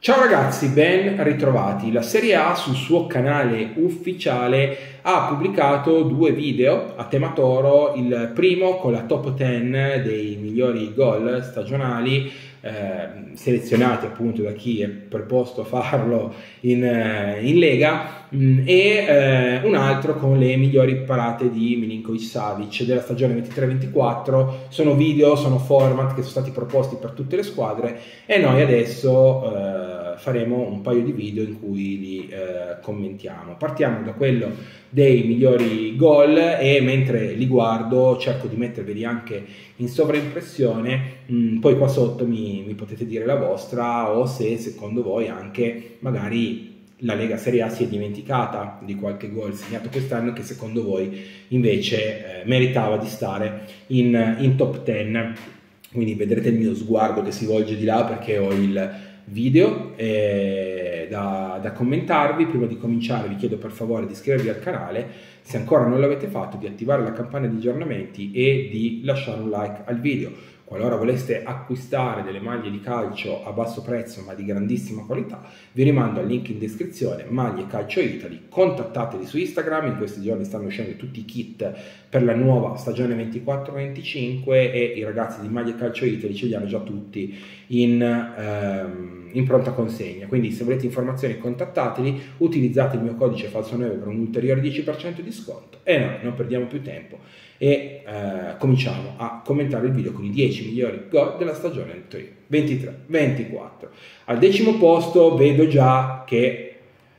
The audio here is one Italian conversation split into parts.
Ciao ragazzi, ben ritrovati. La Serie A sul suo canale ufficiale ha pubblicato due video a tema Toro, il primo con la top 10 dei migliori gol stagionali selezionati appunto da chi è preposto a farlo in Lega e un altro con le migliori parate di Milinkovic-Savic della stagione 23-24. Sono video, sono format che sono stati proposti per tutte le squadre e noi adesso faremo un paio di video in cui li commentiamo. Partiamo da quello dei migliori gol e mentre li guardo cerco di metterveli anche in sovraimpressione, poi qua sotto mi potete dire la vostra o se secondo voi anche magari la Lega Serie A si è dimenticata di qualche gol segnato quest'anno che secondo voi invece meritava di stare in top 10. Quindi vedrete il mio sguardo che si volge di là perché ho il video da commentarvi. Prima di cominciare vi chiedo per favore di iscrivervi al canale, se ancora non l'avete fatto, di attivare la campana di aggiornamenti e di lasciare un like al video. Qualora voleste acquistare delle maglie di calcio a basso prezzo ma di grandissima qualità, vi rimando al link in descrizione, Maglie Calcio Italy, contattateli su Instagram, in questi giorni stanno uscendo tutti i kit per la nuova stagione 24-25 e i ragazzi di Maglie Calcio Italy ce li hanno già tutti in pronta consegna, quindi se volete informazioni contattateli, utilizzate il mio codice falso9 per un ulteriore 10% di sconto e noi non perdiamo più tempo e cominciamo a commentare il video con i 10 migliori gol della stagione 23-24. Al decimo posto vedo già che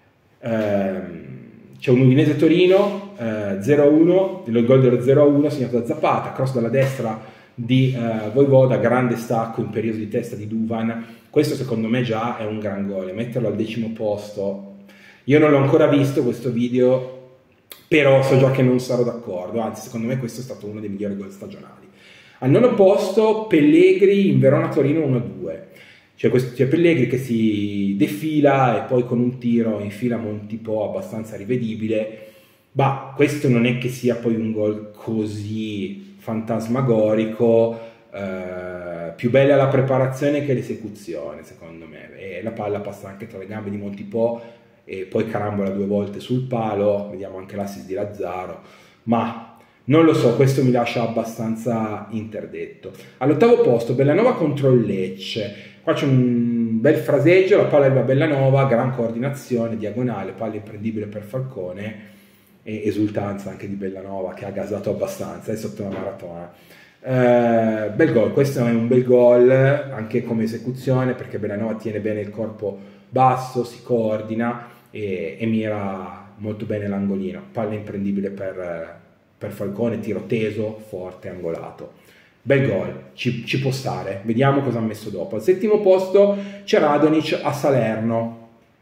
c'è un Udinese Torino 0-1, il gol dello 0-1 segnato da Zapata, cross dalla destra di Vojvoda, grande stacco imperioso di testa di Duvan. Questo secondo me già è un gran gol, metterlo al decimo posto, io non l'ho ancora visto questo video, però so già che non sarò d'accordo, anzi secondo me questo è stato uno dei migliori gol stagionali. Al nono posto Pellegrini in Verona-Torino 1-2, c'è Pellegrini che si defila e poi con un tiro infila Montipò abbastanza rivedibile, ma questo non è che sia poi un gol così fantasmagorico, più bella la preparazione che l'esecuzione secondo me, e la palla passa anche tra le gambe di Montipò e poi carambola due volte sul palo, vediamo anche l'assist di Lazzaro, ma non lo so, questo mi lascia abbastanza interdetto. All'ottavo posto Bellanova contro il Lecce, qua c'è un bel fraseggio, la palla arriva a Bellanova, gran coordinazione, diagonale, palla imprendibile per Falcone e esultanza anche di Bellanova che ha gasato abbastanza, è sotto la maratona. Bel gol, questo è un bel gol anche come esecuzione perché Bellanova tiene bene il corpo basso, si coordina e mira molto bene l'angolino, palla imprendibile per Falcone, tiro teso, forte, angolato. Bel gol, ci può stare. Vediamo cosa ha messo dopo. Al settimo posto c'è Radonjic a Salerno.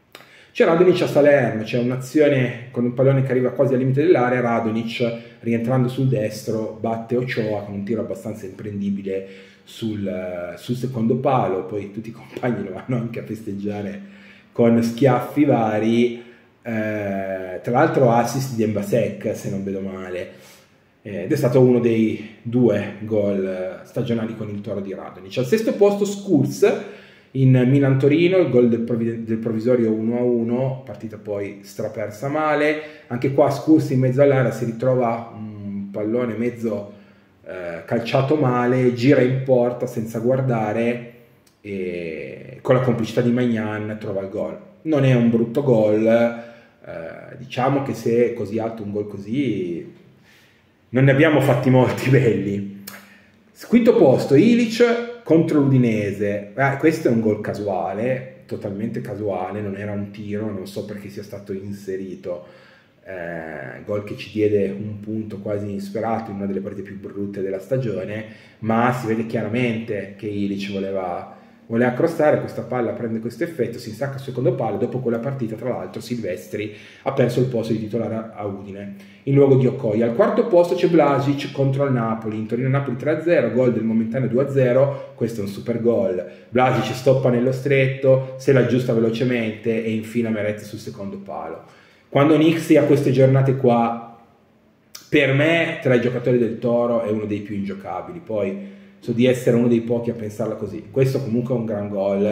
C'è un'azione con un pallone che arriva quasi al limite dell'area, Radonjic rientrando sul destro batte Ochoa con un tiro abbastanza imprendibile sul secondo palo, poi tutti i compagni lo vanno anche a festeggiare con schiaffi vari, tra l'altro assist di Mbasek se non vedo male, ed è stato uno dei due gol stagionali con il Toro di Radonjic. Al sesto posto Skurz in Milan-Torino, il gol del provvisorio 1-1, partita poi strapersa male, anche qua Skurz in mezzo all'area si ritrova un pallone mezzo calciato male, gira in porta senza guardare e con la complicità di Maignan trova il gol. Non è un brutto gol, diciamo che se è così alto un gol così non ne abbiamo fatti molti belli. Quinto posto Ilic contro l'Udinese, questo è un gol casuale, totalmente casuale, non era un tiro, non so perché sia stato inserito, gol che ci diede un punto quasi insperato in una delle partite più brutte della stagione, ma si vede chiaramente che Ilic voleva crossare, questa palla prende questo effetto, si stacca il secondo palo, dopo quella partita tra l'altro Silvestri ha perso il posto di titolare a Udine in luogo di Okoye. Al quarto posto c'è Blažić contro il Napoli, in Torino-Napoli 3-0, gol del momentaneo 2-0, questo è un super gol, Blažić stoppa nello stretto, se la aggiusta velocemente e infila Meret sul secondo palo. Quando Nixi ha queste giornate qua, per me tra i giocatori del Toro è uno dei più ingiocabili, poi so di essere uno dei pochi a pensarla così. Questo comunque è un gran gol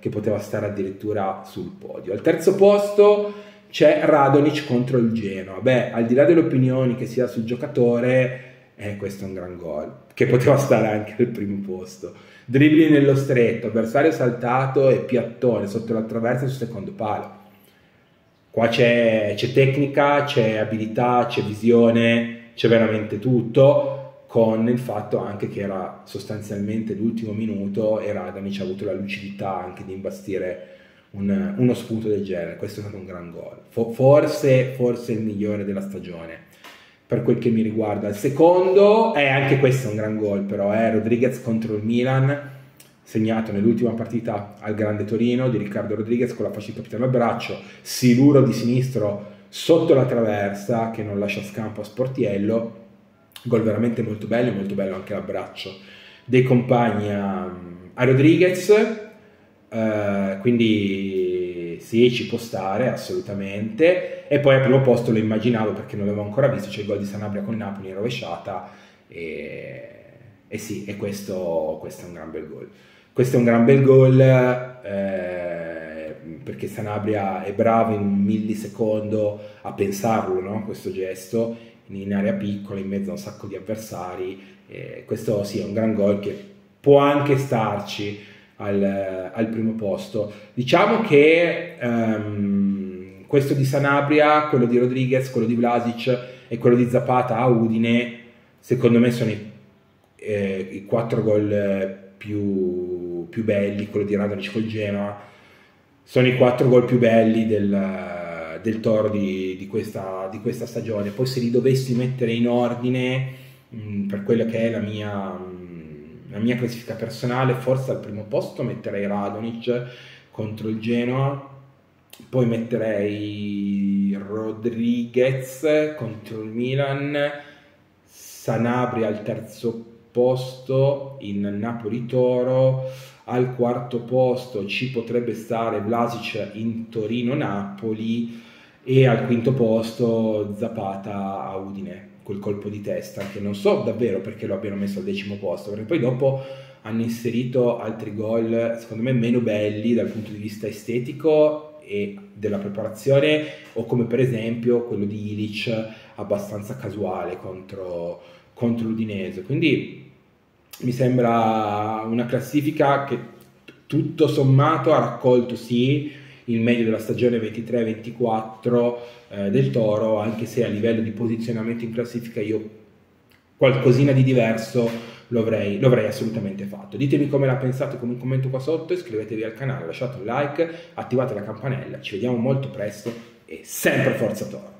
che poteva stare addirittura sul podio. Al terzo posto c'è Radonjic contro il Genoa. Beh, al di là delle opinioni che sia sul giocatore, questo è un gran gol, che poteva stare anche al primo posto. Dribbling nello stretto, avversario saltato e piattone sotto la traversa sul secondo palo. Qua c'è tecnica, c'è abilità, c'è visione, c'è veramente tutto, con il fatto anche che era sostanzialmente l'ultimo minuto e Radonjic ha avuto la lucidità anche di imbastire uno spunto del genere. Questo è stato un gran gol, forse il migliore della stagione per quel che mi riguarda. Il secondo anche questo è un gran gol, però Rodriguez contro il Milan, segnato nell'ultima partita al Grande Torino di Riccardo Rodriguez con la fascia di capitano al braccio, siluro di sinistro sotto la traversa che non lascia scampo a Sportiello. Gol veramente molto bello anche l'abbraccio dei compagni a Rodriguez, quindi sì, ci può stare assolutamente. E poi al primo posto lo immaginavo, perché non l'avevo ancora visto, c'è il gol di Sanabria con Napoli in rovesciata, e sì, e questo è un gran bel gol. Questo è un gran bel gol, perché Sanabria è bravo in un millisecondo a pensarlo, no? Questo gesto in area piccola, in mezzo a un sacco di avversari. Questo sì, è un gran gol che può anche starci al primo posto. Diciamo che questo di Sanabria, quello di Rodriguez, quello di Vlasic e quello di Zapata a Udine, secondo me sono i 4 gol più belli. Quello di Radonjic col Genoa sono i 4 gol più belli del Toro di questa stagione. Poi se li dovessi mettere in ordine, per quella che è la mia classifica personale, forse al primo posto metterei Radonjic contro il Genoa, poi metterei Rodriguez contro il Milan, Sanabria al terzo posto in Napoli-Toro, al quarto posto ci potrebbe stare Vlasic in Torino-Napoli, e al quinto posto Zapata a Udine, quel colpo di testa che non so davvero perché lo abbiano messo al 10° posto, perché poi dopo hanno inserito altri gol secondo me meno belli dal punto di vista estetico e della preparazione, o come per esempio quello di Ilic abbastanza casuale contro l'Udinese. Quindi mi sembra una classifica che tutto sommato ha raccolto sì il meglio della stagione 23-24 del Toro, anche se a livello di posizionamento in classifica io qualcosina di diverso lo avrei assolutamente fatto. Ditemi come la pensate con un commento qua sotto, iscrivetevi al canale, lasciate un like, attivate la campanella. Ci vediamo molto presto e sempre Forza Toro!